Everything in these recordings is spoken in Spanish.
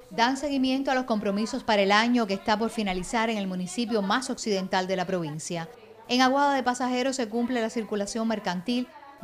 dan seguimiento a los compromisos para el año que está por finalizar en el municipio más occidental de la provincia. En Aguada de Pasajeros se cumple la circulación mercantil,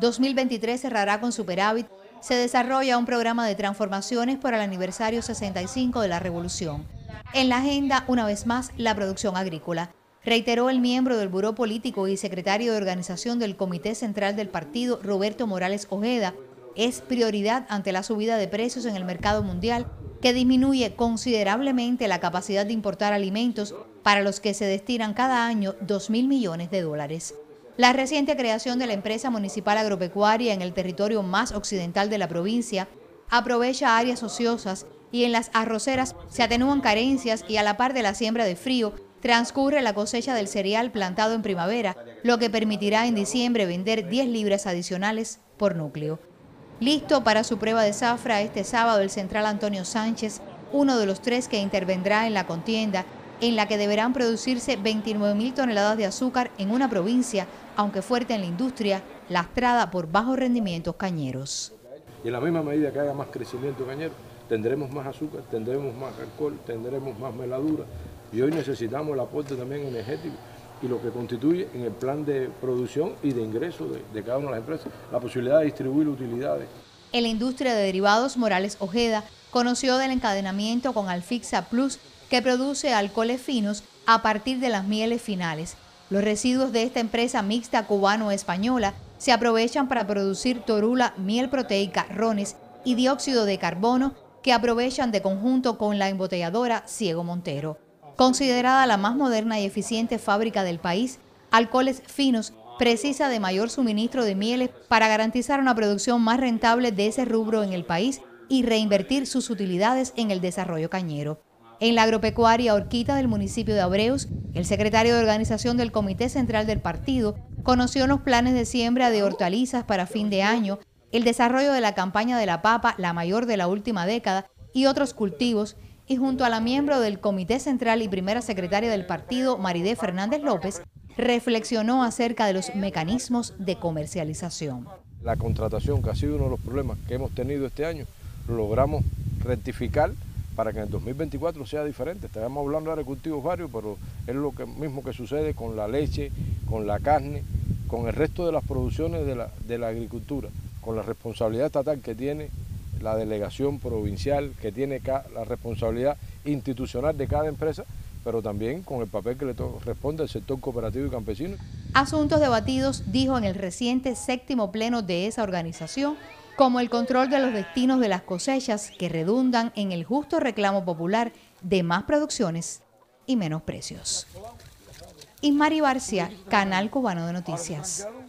2023 cerrará con superávit, se desarrolla un programa de transformaciones por el aniversario 65 de la Revolución. En la agenda, una vez más, la producción agrícola. Reiteró el miembro del Buró Político y secretario de organización del Comité Central del Partido, Roberto Morales Ojeda, es prioridad ante la subida de precios en el mercado mundial, que disminuye considerablemente la capacidad de importar alimentos para los que se destinan cada año 2.000 millones de dólares. La reciente creación de la empresa municipal agropecuaria en el territorio más occidental de la provincia aprovecha áreas ociosas y en las arroceras se atenúan carencias y a la par de la siembra de frío transcurre la cosecha del cereal plantado en primavera, lo que permitirá en diciembre vender 10 libras adicionales por núcleo. Listo para su prueba de zafra este sábado el central Antonio Sánchez, uno de los 3 que intervendrá en la contienda, en la que deberán producirse 29.000 toneladas de azúcar en una provincia, aunque fuerte en la industria, lastrada por bajos rendimientos cañeros. Y en la misma medida que haya más crecimiento cañero, tendremos más azúcar, tendremos más alcohol, tendremos más meladura, y hoy necesitamos el aporte también energético y lo que constituye en el plan de producción y de ingreso de cada una de las empresas, la posibilidad de distribuir utilidades. En la industria de derivados, Morales Ojeda conoció del encadenamiento con Alfixa Plus, que produce alcoholes finos a partir de las mieles finales. Los residuos de esta empresa mixta cubano-española se aprovechan para producir torula, miel proteica, rones y dióxido de carbono, que aprovechan de conjunto con la embotelladora Ciego Montero. Considerada la más moderna y eficiente fábrica del país, Alcoholes Finos precisa de mayor suministro de mieles para garantizar una producción más rentable de ese rubro en el país y reinvertir sus utilidades en el desarrollo cañero. En la agropecuaria Horquita del municipio de Abreus, el secretario de organización del Comité Central del Partido conoció los planes de siembra de hortalizas para fin de año, el desarrollo de la campaña de la papa, la mayor de la última década, y otros cultivos, y junto a la miembro del Comité Central y primera secretaria del partido, Maridé Fernández López, reflexionó acerca de los mecanismos de comercialización. La contratación, que ha sido uno de los problemas que hemos tenido este año, lo logramos rectificar para que en el 2024 sea diferente. Estábamos hablando ahora de cultivos varios, pero es lo mismo que sucede con la leche, con la carne, con el resto de las producciones de la agricultura, con la responsabilidad estatal que tiene la delegación provincial, que tiene la responsabilidad institucional de cada empresa, pero también con el papel que le corresponde al sector cooperativo y campesino. Asuntos debatidos, dijo en el reciente 7º pleno de esa organización, como el control de los destinos de las cosechas que redundan en el justo reclamo popular de más producciones y menos precios. Ismari Barcia, Canal Cubano de Noticias.